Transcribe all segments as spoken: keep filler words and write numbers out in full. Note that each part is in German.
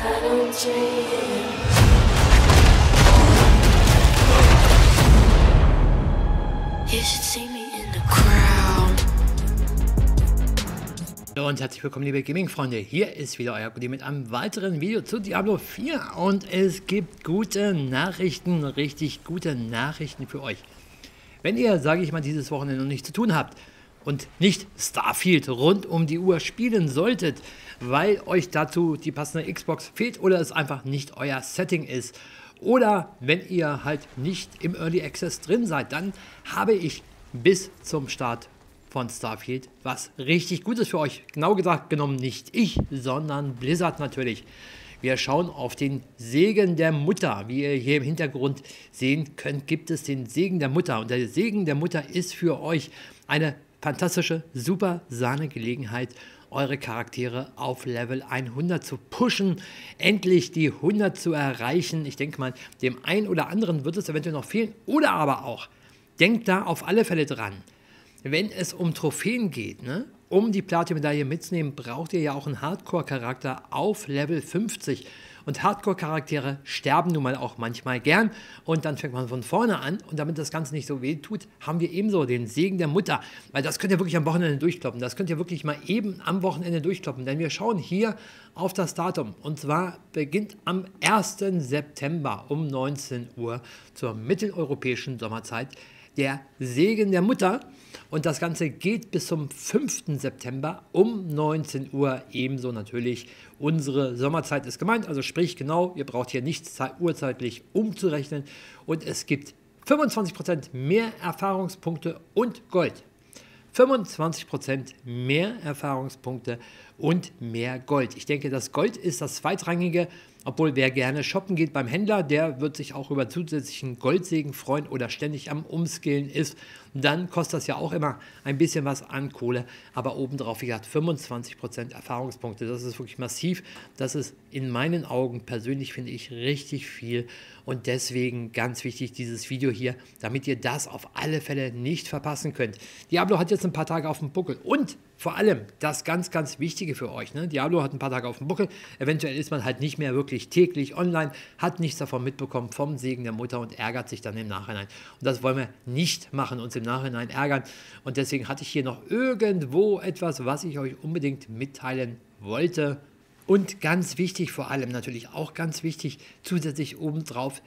Hallo und herzlich willkommen, liebe Gaming-Freunde. Hier ist wieder euer Goodie mit einem weiteren Video zu Diablo vier und es gibt gute Nachrichten, richtig gute Nachrichten für euch. Wenn ihr, sage ich mal, dieses Wochenende noch nichts zu tun habt und nicht Starfield rund um die Uhr spielen solltet, weil euch dazu die passende Xbox fehlt oder es einfach nicht euer Setting ist, oder wenn ihr halt nicht im Early Access drin seid, dann habe ich bis zum Start von Starfield was richtig Gutes für euch. Genau gesagt genommen nicht ich, sondern Blizzard natürlich. Wir schauen auf den Segen der Mutter. Wie ihr hier im Hintergrund sehen könnt, gibt es den Segen der Mutter. Und der Segen der Mutter ist für euch eine fantastische, super Sahne-Gelegenheit, eure Charaktere auf Level hundert zu pushen, endlich die hundert zu erreichen. Ich denke mal, dem einen oder anderen wird es eventuell noch fehlen. Oder aber auch, denkt da auf alle Fälle dran, wenn es um Trophäen geht, ne, um die Platin-Medaille mitzunehmen, braucht ihr ja auch einen Hardcore-Charakter auf Level fünfzig. Und Hardcore-Charaktere sterben nun mal auch manchmal gern. Und dann fängt man von vorne an. Und damit das Ganze nicht so weh tut, haben wir ebenso den Segen der Mutter. Weil das könnt ihr wirklich am Wochenende durchkloppen. Das könnt ihr wirklich mal eben am Wochenende durchkloppen. Denn wir schauen hier auf das Datum. Und zwar beginnt am ersten September um neunzehn Uhr zur mitteleuropäischen Sommerzeit der Segen der Mutter. Und das Ganze geht bis zum fünften September um neunzehn Uhr. Ebenso natürlich unsere Sommerzeit ist gemeint. Also sprich genau, ihr braucht hier nichts urzeitlich umzurechnen. Und es gibt fünfundzwanzig Prozent mehr Erfahrungspunkte und Gold. fünfundzwanzig Prozent mehr Erfahrungspunkte und mehr Gold. Ich denke, das Gold ist das zweitrangige, obwohl wer gerne shoppen geht beim Händler, der wird sich auch über zusätzlichen Goldsegen freuen oder ständig am Umskillen ist. Dann kostet das ja auch immer ein bisschen was an Kohle, aber obendrauf, wie gesagt, fünfundzwanzig Prozent Erfahrungspunkte. Das ist wirklich massiv. Das ist in meinen Augen persönlich, finde ich, richtig viel. Und deswegen ganz wichtig dieses Video hier, damit ihr das auf alle Fälle nicht verpassen könnt. Diablo hat jetzt ein paar Tage auf dem Buckel und vor allem das ganz, ganz Wichtige für euch. Ne? Diablo hat ein paar Tage auf dem Buckel. Eventuell ist man halt nicht mehr wirklich täglich online, hat nichts davon mitbekommen vom Segen der Mutter und ärgert sich dann im Nachhinein. Und das wollen wir nicht machen, uns im Nachhinein ärgern. Und deswegen hatte ich hier noch irgendwo etwas, was ich euch unbedingt mitteilen wollte. Und ganz wichtig, vor allem natürlich auch ganz wichtig, zusätzlich obendrauf,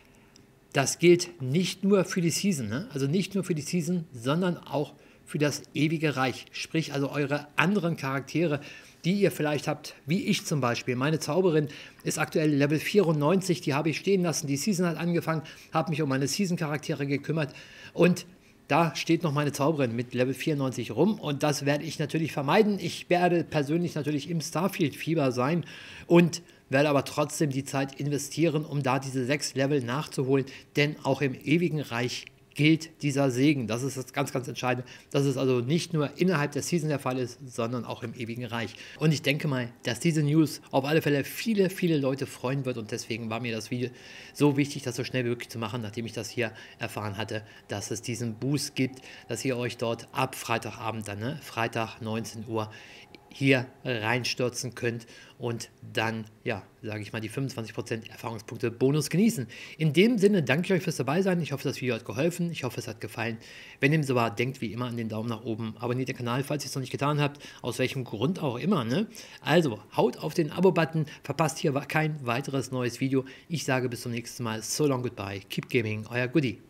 das gilt nicht nur für die Season, ne? Also nicht nur für die Season, sondern auch für das ewige Reich. Sprich also eure anderen Charaktere, die ihr vielleicht habt, wie ich zum Beispiel. Meine Zauberin ist aktuell Level vierundneunzig, die habe ich stehen lassen. Die Season hat angefangen, habe mich um meine Season-Charaktere gekümmert und da steht noch meine Zauberin mit Level vierundneunzig rum und das werde ich natürlich vermeiden. Ich werde persönlich natürlich im Starfield-Fieber sein und werde aber trotzdem die Zeit investieren, um da diese sechs Level nachzuholen, denn auch im ewigen Reich gilt dieser Segen. Das ist das ganz, ganz Entscheidende, dass es also nicht nur innerhalb der Season der Fall ist, sondern auch im ewigen Reich. Und ich denke mal, dass diese News auf alle Fälle viele, viele Leute freuen wird und deswegen war mir das Video so wichtig, das so schnell wie möglich zu machen, nachdem ich das hier erfahren hatte, dass es diesen Boost gibt, dass ihr euch dort ab Freitagabend dann, ne, Freitag neunzehn Uhr, hier reinstürzen könnt und dann, ja, sage ich mal, die fünfundzwanzig Prozent Erfahrungspunkte Bonus genießen. In dem Sinne danke ich euch fürs dabei sein. Ich hoffe, das Video hat geholfen. Ich hoffe, es hat gefallen. Wenn dem so war, denkt wie immer an den Daumen nach oben. Abonniert den Kanal, falls ihr es noch nicht getan habt. Aus welchem Grund auch immer, ne? Also, haut auf den Abo-Button. Verpasst hier kein weiteres neues Video. Ich sage bis zum nächsten Mal. So long, goodbye. Keep gaming. Euer Goodie.